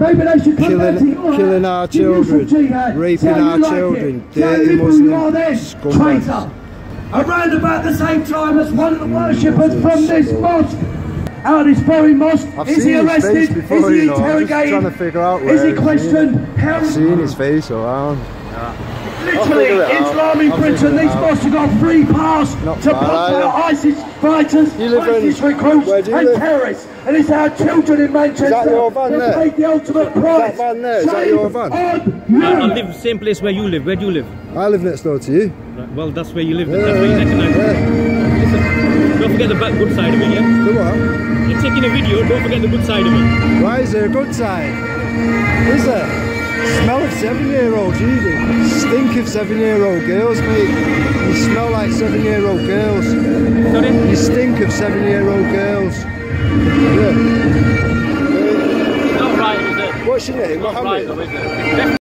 Maybe they should come back to your killing our children, raping our children, dirty Muslim scumbags. Around about the same time as one of the worshippers from this mosque, out of this very mosque, is he arrested? Is he interrogated? Is he questioned? I've seen his face around. Literally, Islam in Britain, these mosques have got free pass to block out ISIS fighters, ISIS recruits and terrorists. And it's our children in Manchester that paid the ultimate price. Is that van there? Is that your van? I live the same place where you live. Where do you live? I live next door to you. Right, well, that's where you live. That's where you recognise me. Listen, don't forget the good side of it, yeah? The what? You're taking a video, don't forget the good side of it. Why is there a good side? Is there? Smell of 7-year-olds, you do. Stink of 7-year-old girls, mate. You smell like 7-year-old girls. Sorry? You stink of 7-year-old girls. Yeah. Not right, is it? What's your name? Not Mohammed? right, though, is it?